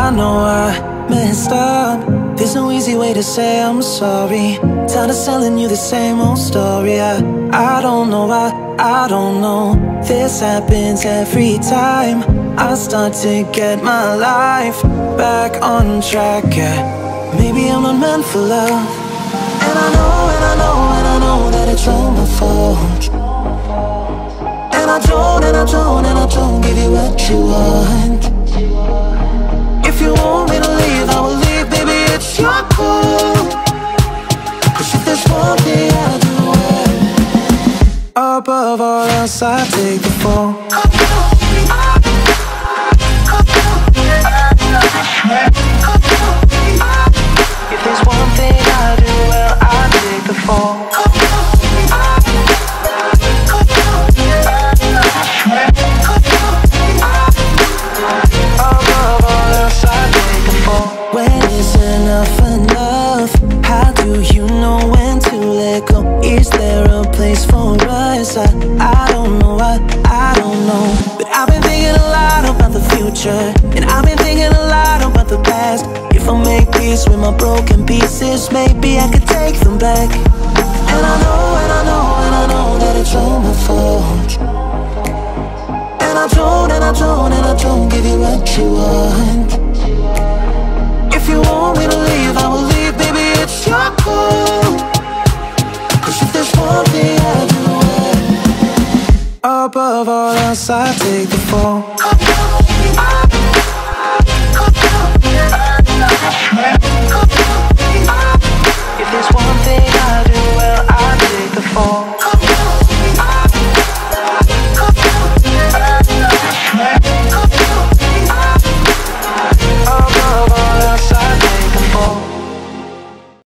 I know I messed up. There's no easy way to say I'm sorry. Tired of telling you the same old story. I don't know why, I don't know. This happens every time I start to get my life back on track, yeah. Maybe I'm not meant for love. And I know, and I know, and I know that it's all my fault. And I don't, and I don't, and I don't give you what you want. If you want me to leave, I will leave, baby, it's your call. Cause if there's one thing I do well, above all else I take the fall. If there's one thing I do well, I take the fall. Above all else I take the fall. When is enough enough? How do you know when to let go? Is there a place for us? I don't know, I don't know. But I've been thinking a lot about the future, and I've been thinking a lot about the past. If I make peace with my broken pieces, maybe I could take them back. And I know, and I know, and I know that it's all my fault. And I don't, and I don't, and I don't give you what you want. If you want me to leave, I will leave, baby, it's your call. Cause if there's one thing I do well, above all else I take the fall.